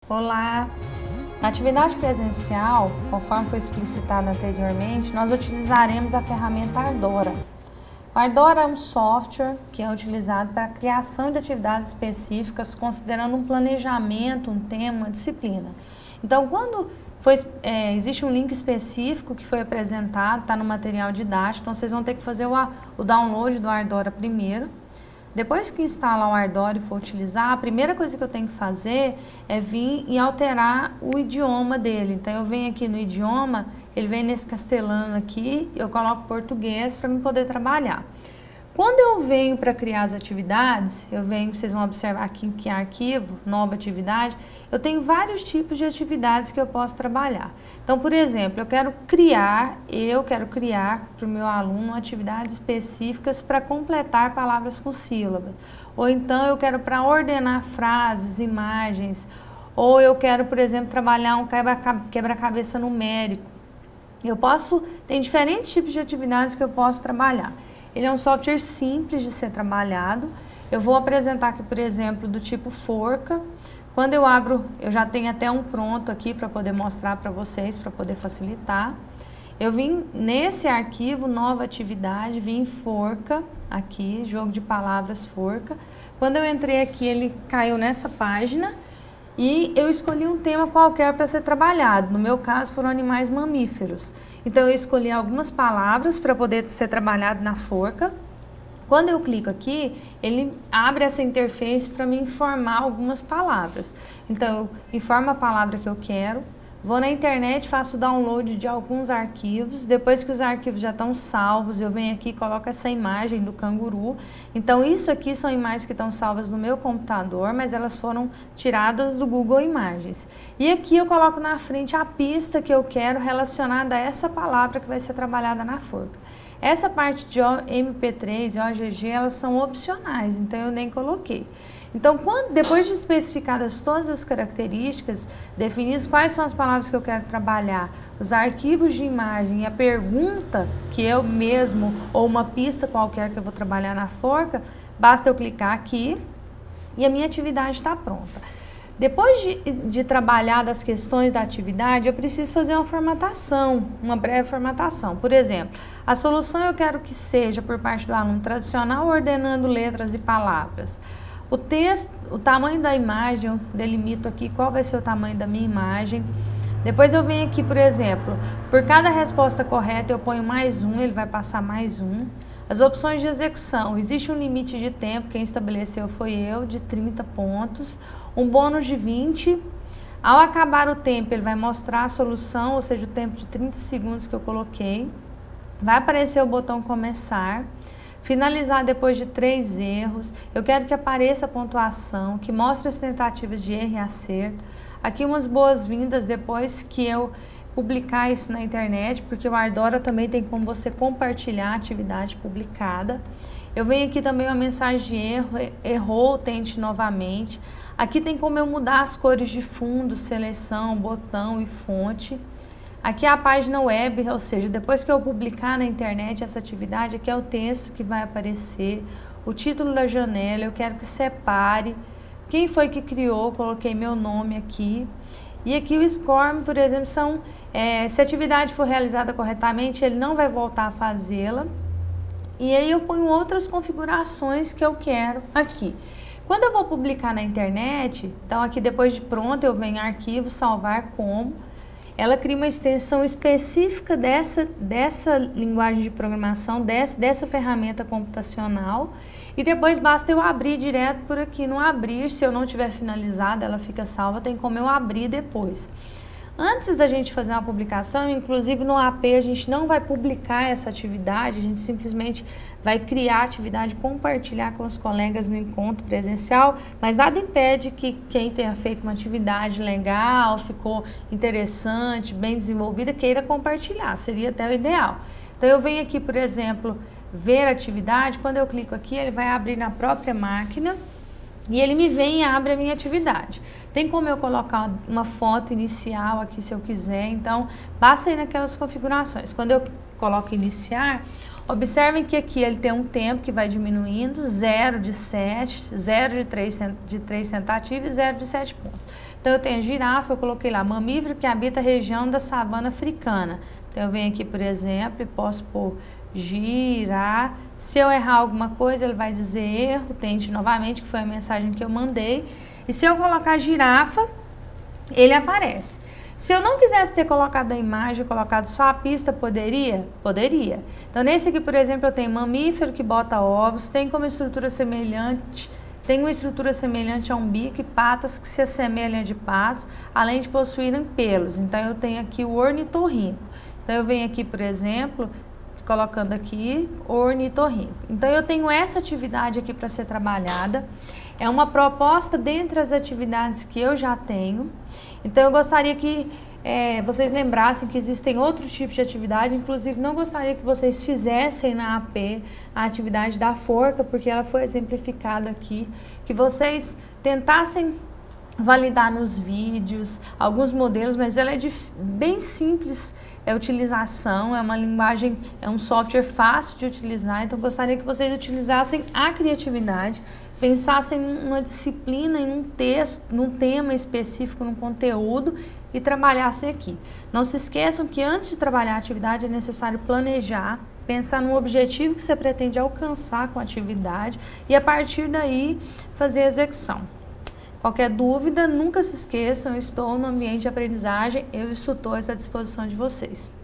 Olá! Na atividade presencial, conforme foi explicitado anteriormente, nós utilizaremos a ferramenta Ardora. O Ardora é um software que é utilizado para a criação de atividades específicas, considerando um planejamento, um tema, uma disciplina. Então, quando existe um link específico que foi apresentado, está no material didático, então vocês vão ter que fazer o download do Ardora primeiro. Depois que instalar o Ardora e for utilizar, a primeira coisa que eu tenho que fazer é vir e alterar o idioma dele. Então eu venho aqui no idioma, ele vem nesse castelhano aqui, eu coloco português para eu poder trabalhar. Quando eu venho para criar as atividades, vocês vão observar aqui que arquivo, nova atividade, eu tenho vários tipos de atividades que eu posso trabalhar. Então, por exemplo, eu quero criar para o meu aluno atividades específicas para completar palavras com sílabas. Ou então eu quero para ordenar frases, imagens, ou eu quero, por exemplo, trabalhar um quebra-cabeça numérico. Tem diferentes tipos de atividades que eu posso trabalhar. Ele é um software simples de ser trabalhado. Eu vou apresentar aqui, por exemplo, do tipo forca. Quando eu abro, eu já tenho até um pronto aqui para poder mostrar para vocês, para poder facilitar. Eu vim nesse arquivo, nova atividade, vim em forca, aqui, jogo de palavras forca. Quando eu entrei aqui, ele caiu nessa página e eu escolhi um tema qualquer para ser trabalhado. No meu caso, foram animais mamíferos. Então, eu escolhi algumas palavras para poder ser trabalhado na forca. Quando eu clico aqui, ele abre essa interface para me informar algumas palavras. Então, eu informo a palavra que eu quero, vou na internet, faço o download de alguns arquivos. Depois que os arquivos já estão salvos, eu venho aqui e coloco essa imagem do canguru. Então, isso aqui são imagens que estão salvas no meu computador, mas elas foram tiradas do Google Imagens. E aqui eu coloco na frente a pista que eu quero relacionada a essa palavra que vai ser trabalhada na forca. Essa parte de MP3 e OGG, elas são opcionais, então eu nem coloquei. Então, depois de especificadas todas as características, definidas quais são as palavras que eu quero trabalhar, os arquivos de imagem e a pergunta que eu mesmo, ou uma pista qualquer que eu vou trabalhar na forca, basta eu clicar aqui e a minha atividade está pronta. Depois de trabalhar das questões da atividade, eu preciso fazer uma formatação, uma breve formatação. Por exemplo, a solução eu quero que seja por parte do aluno tradicional, ordenando letras e palavras. O texto, o tamanho da imagem, eu delimito aqui qual vai ser o tamanho da minha imagem. Depois eu venho aqui, por exemplo, por cada resposta correta eu ponho mais um, ele vai passar mais um. As opções de execução, existe um limite de tempo, quem estabeleceu foi eu, de 30 pontos, um bônus de 20. Ao acabar o tempo, ele vai mostrar a solução, ou seja, o tempo de 30 segundos que eu coloquei. Vai aparecer o botão começar. Finalizar depois de 3 erros. Eu quero que apareça a pontuação, que mostre as tentativas de erro e acerto. Aqui umas boas-vindas depois que eu publicar isso na internet, porque o Ardora também tem como você compartilhar a atividade publicada. Eu venho aqui também uma mensagem de erro, errou, tente novamente. Aqui tem como eu mudar as cores de fundo, seleção, botão e fonte. Aqui é a página web, ou seja, depois que eu publicar na internet essa atividade, aqui é o texto que vai aparecer, o título da janela, eu quero que separe, quem foi que criou, coloquei meu nome aqui. E aqui o score, por exemplo, se a atividade for realizada corretamente, ele não vai voltar a fazê-la. E aí eu ponho outras configurações que eu quero aqui. Quando eu vou publicar na internet, então aqui depois de pronto eu venho em arquivo, salvar como. Ela cria uma extensão específica dessa linguagem de programação, dessa ferramenta computacional. E depois basta eu abrir direto por aqui. No abrir, se eu não tiver finalizado, ela fica salva, tem como eu abrir depois. Antes da gente fazer uma publicação, inclusive no AP a gente não vai publicar essa atividade, a gente simplesmente vai criar a atividade, compartilhar com os colegas no encontro presencial, mas nada impede que quem tenha feito uma atividade legal, ficou interessante, bem desenvolvida, queira compartilhar, seria até o ideal. Então eu venho aqui, por exemplo, ver a atividade, quando eu clico aqui ele vai abrir na própria máquina, e ele me vem e abre a minha atividade. Tem como eu colocar uma foto inicial aqui se eu quiser, então basta ir naquelas configurações. Quando eu coloco iniciar, observem que aqui ele tem um tempo que vai diminuindo, 0 de 7, 0 de 3 tentativas e 0 de 7 pontos. Então eu tenho a girafa, eu coloquei lá, mamífero que habita a região da savana africana. Então eu venho aqui, por exemplo, e posso pôr girar. Se eu errar alguma coisa, ele vai dizer erro, tente novamente, que foi a mensagem que eu mandei. E se eu colocar girafa, ele aparece. Se eu não quisesse ter colocado a imagem, colocado só a pista, poderia? Poderia. Então nesse aqui, por exemplo, eu tenho mamífero que bota ovos, tem como estrutura semelhante, tem uma estrutura semelhante a um bico e patas que se assemelham de patos, além de possuírem pelos. Então eu tenho aqui o ornitorrinco. Então eu venho aqui, por exemplo, colocando aqui ornitorrinco. Então eu tenho essa atividade aqui para ser trabalhada. É uma proposta dentre as atividades que eu já tenho. Então eu gostaria que vocês lembrassem que existem outros tipos de atividade. Inclusive não gostaria que vocês fizessem na AP a atividade da forca, porque ela foi exemplificada aqui. Que vocês tentassem validar nos vídeos alguns modelos, mas ela é bem simples a utilização, é uma linguagem, é um software fácil de utilizar. Então gostaria que vocês utilizassem a criatividade, pensassem numa disciplina, em um texto, num tema específico, num conteúdo e trabalhassem aqui. Não se esqueçam que antes de trabalhar a atividade é necessário planejar, pensar no objetivo que você pretende alcançar com a atividade e a partir daí fazer a execução. Qualquer dúvida, nunca se esqueçam, eu estou no ambiente de aprendizagem, eu estou à disposição de vocês.